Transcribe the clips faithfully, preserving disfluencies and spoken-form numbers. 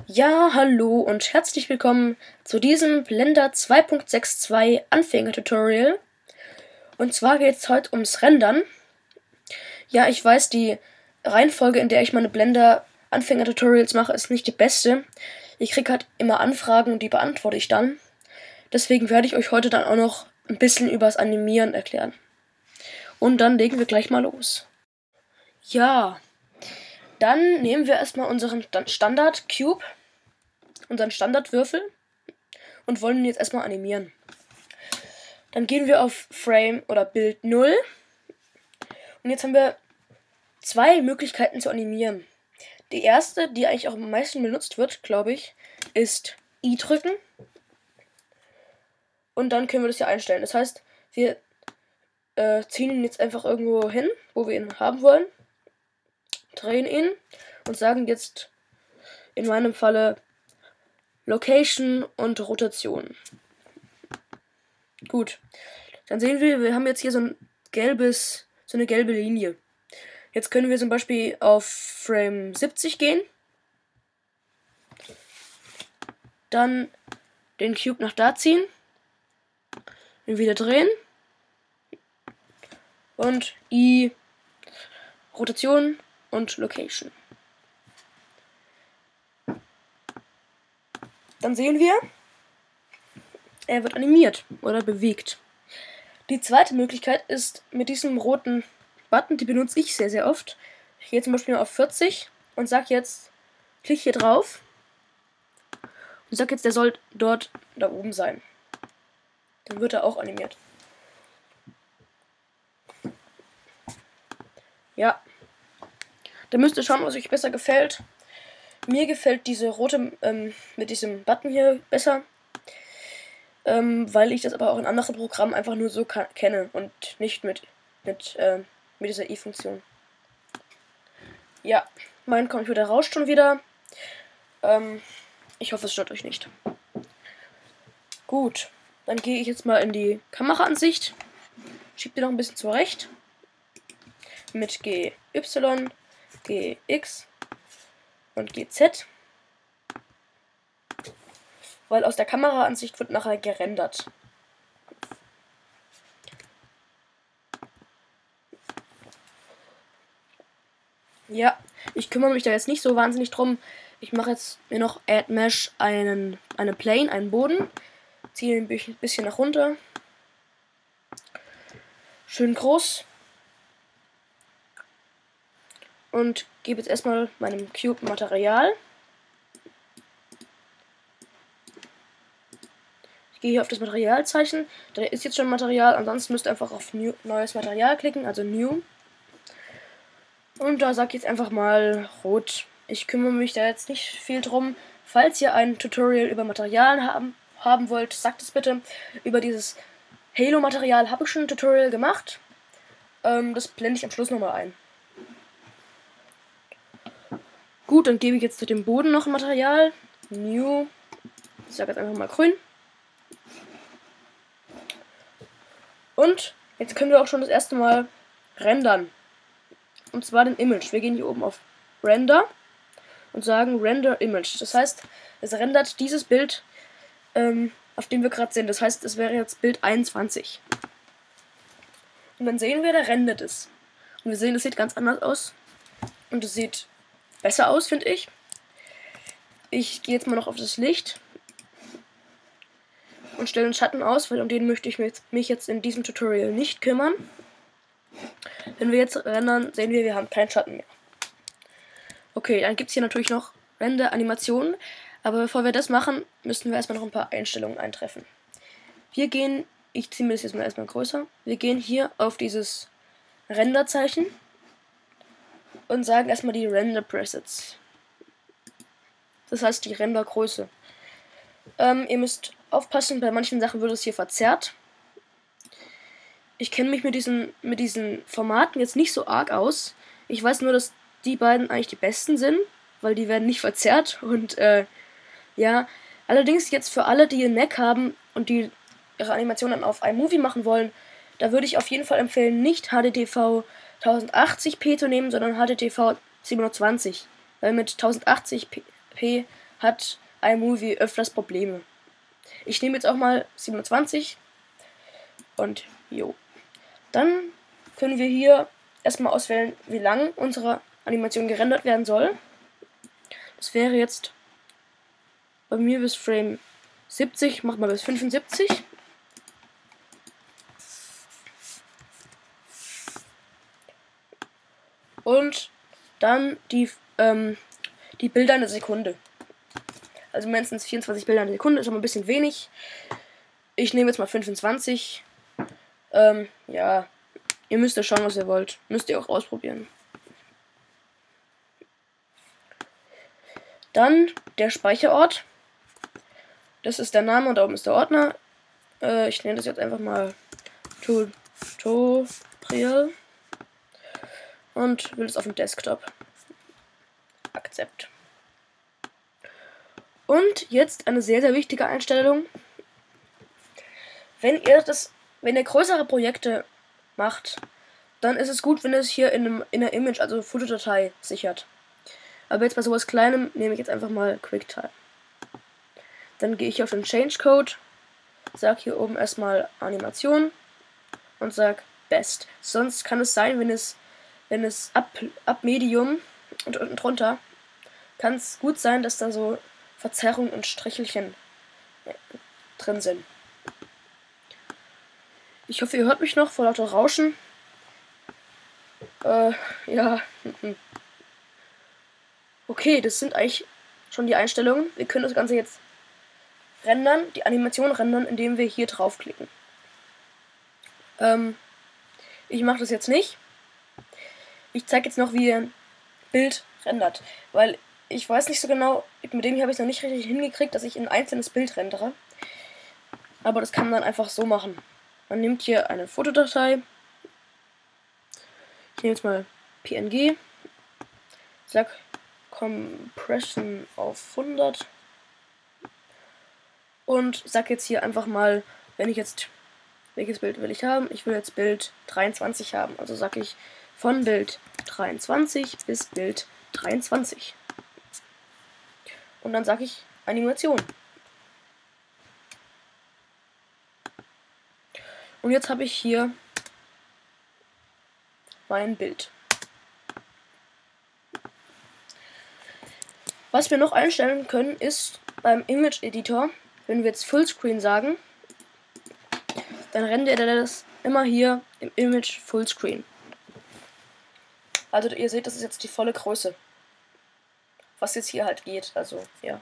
Ja, hallo und herzlich willkommen zu diesem Blender zwei Punkt sechs Punkt zwei Anfänger-Tutorial. Und zwar geht es heute ums Rendern. Ja, ich weiß, die Reihenfolge, in der ich meine Blender-Anfänger-Tutorials mache, ist nicht die beste. Ich kriege halt immer Anfragen und die beantworte ich dann. Deswegen werde ich euch heute dann auch noch ein bisschen übers Animieren erklären. Und dann legen wir gleich mal los. Ja, dann nehmen wir erstmal unseren Standard-Cube, unseren Standardwürfel und wollen ihn jetzt erstmal animieren. Dann gehen wir auf Frame oder Bild null und jetzt haben wir zwei Möglichkeiten zu animieren. Die erste, die eigentlich auch am meisten benutzt wird, glaube ich, ist I drücken und dann können wir das hier einstellen. Das heißt, wir äh, ziehen ihn jetzt einfach irgendwo hin, wo wir ihn haben wollen, drehen ihn und sagen jetzt in meinem Falle Location und Rotation. Gut. Dann sehen wir, wir haben jetzt hier so ein gelbes, so eine gelbe Linie. Jetzt können wir zum Beispiel auf Frame siebzig gehen. Dann den Cube nach da ziehen. Den wieder drehen. Und I, Rotation und Location. Dann sehen wir, er wird animiert oder bewegt. Die zweite Möglichkeit ist mit diesem roten Button, die benutze ich sehr, sehr oft. Ich gehe zum Beispiel auf vierzig und sage jetzt, klick hier drauf und sage jetzt, der soll dort da oben sein. Dann wird er auch animiert. Ja. Dann müsst ihr schauen, was euch besser gefällt. Mir gefällt diese rote ähm, mit diesem Button hier besser, ähm, weil ich das aber auch in anderen Programmen einfach nur so kenne und nicht mit, mit, äh, mit dieser I-Funktion. Ja, mein Computer rauscht schon wieder. Ähm, ich hoffe, es stört euch nicht. Gut, dann gehe ich jetzt mal in die Kameraansicht. Schiebe die noch ein bisschen zurecht. Mit G Y, G X und G Z, weil aus der Kameraansicht wird nachher gerendert. Ja, ich kümmere mich da jetzt nicht so wahnsinnig drum. Ich mache jetzt mir noch Add Mesh einen, eine Plane, einen Boden, ziehe ihn ein bisschen nach runter. Schön groß. Und gebe jetzt erstmal meinem Cube Material. Ich gehe hier auf das Materialzeichen. Da ist jetzt schon Material. Ansonsten müsst ihr einfach auf New, neues Material klicken, also New. Und da sage ich jetzt einfach mal Rot. Ich kümmere mich da jetzt nicht viel drum. Falls ihr ein Tutorial über Materialien haben, haben wollt, sagt es bitte. Über dieses Halo-Material habe ich schon ein Tutorial gemacht. Ähm, das blende ich am Schluss nochmal ein. Gut, dann gebe ich jetzt zu dem Boden noch ein Material. New. Ich sage jetzt einfach mal grün. Und jetzt können wir auch schon das erste Mal rendern. Und zwar den Image. Wir gehen hier oben auf Render und sagen Render Image. Das heißt, es rendert dieses Bild, ähm, auf dem wir gerade sind. Das heißt, es wäre jetzt Bild einundzwanzig. Und dann sehen wir, da rendert es. Und wir sehen, es sieht ganz anders aus. Und es sieht besser aus, finde ich. Ich gehe jetzt mal noch auf das Licht und stelle den Schatten aus, weil um den möchte ich mich jetzt in diesem Tutorial nicht kümmern. Wenn wir jetzt rendern, sehen wir, wir haben keinen Schatten mehr. Okay, dann gibt es hier natürlich noch Render-Animationen, aber bevor wir das machen, müssen wir erstmal noch ein paar Einstellungen eintreffen. Wir gehen, ich ziehe mir das jetzt mal erstmal größer, wir gehen hier auf dieses Renderzeichen und sagen erstmal die Render Presets. Das heißt die Rendergröße. Ähm, ihr müsst aufpassen, bei manchen Sachen wird es hier verzerrt. Ich kenne mich mit diesen, mit diesen Formaten jetzt nicht so arg aus. Ich weiß nur, dass die beiden eigentlich die besten sind, weil die werden nicht verzerrt. Und äh, ja, allerdings jetzt für alle, die einen Mac haben und die ihre Animationen dann auf iMovie machen wollen, da würde ich auf jeden Fall empfehlen, nicht H D T V tausendachtzig p zu nehmen, sondern H D T V siebenhundertzwanzig. Weil mit tausendachtzig p hat iMovie öfters Probleme. Ich nehme jetzt auch mal siebenundzwanzig und jo. Dann können wir hier erstmal auswählen, wie lang unsere Animation gerendert werden soll. Das wäre jetzt bei mir bis Frame siebzig, mach mal bis fünfundsiebzig. Und dann die, ähm, die Bilder in der Sekunde. Also mindestens vierundzwanzig Bilder in der Sekunde ist aber ein bisschen wenig. Ich nehme jetzt mal fünfundzwanzig. Ähm, ja, ihr müsst ja schauen, was ihr wollt. Müsst ihr auch ausprobieren. Dann der Speicherort. Das ist der Name und da oben ist der Ordner. Äh, ich nenne das jetzt einfach mal Tutorial. Und will es auf dem Desktop. Akzept. Und jetzt eine sehr, sehr wichtige Einstellung. Wenn ihr das, wenn ihr größere Projekte macht, dann ist es gut, wenn ihr es hier in, einem, in einer Image, also Fotodatei, sichert. Aber jetzt bei sowas Kleinem nehme ich jetzt einfach mal QuickTime. Dann gehe ich auf den Change Code, sage hier oben erstmal Animation und sage Best. Sonst kann es sein, wenn es, wenn es ab, ab Medium und unten drunter, kann es gut sein, dass da so Verzerrungen und Strichelchen drin sind. Ich hoffe, ihr hört mich noch vor lauter Rauschen. Äh, ja. Okay, das sind eigentlich schon die Einstellungen. Wir können das Ganze jetzt rendern, die Animation rendern, indem wir hier draufklicken. Ähm, ich mache das jetzt nicht. Ich zeige jetzt noch, wie ihr ein Bild rendert, weil ich weiß nicht so genau, mit dem hier habe ich es noch nicht richtig hingekriegt, dass ich ein einzelnes Bild rendere. Aber das kann man dann einfach so machen. Man nimmt hier eine Fotodatei. Ich nehme jetzt mal P N G. Sag Compression auf hundert. Und sag jetzt hier einfach mal, wenn ich jetzt, welches Bild will ich haben? Ich will jetzt Bild dreiundzwanzig haben. Also sage ich von Bild dreiundzwanzig bis Bild dreiundzwanzig. Und dann sage ich Animation. Und jetzt habe ich hier mein Bild. Was wir noch einstellen können, ist beim Image Editor, wenn wir jetzt Fullscreen sagen, dann rendert er das immer hier im Image Fullscreen. Also ihr seht, das ist jetzt die volle Größe. Was jetzt hier halt geht, also ja.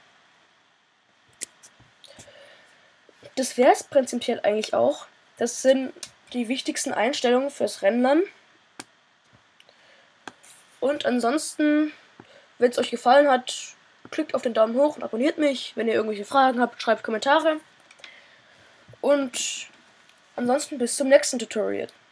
Das wäre es prinzipiell eigentlich auch. Das sind die wichtigsten Einstellungen fürs Rendern. Und ansonsten, wenn es euch gefallen hat, klickt auf den Daumen hoch und abonniert mich. Wenn ihr irgendwelche Fragen habt, schreibt Kommentare. Und ansonsten bis zum nächsten Tutorial.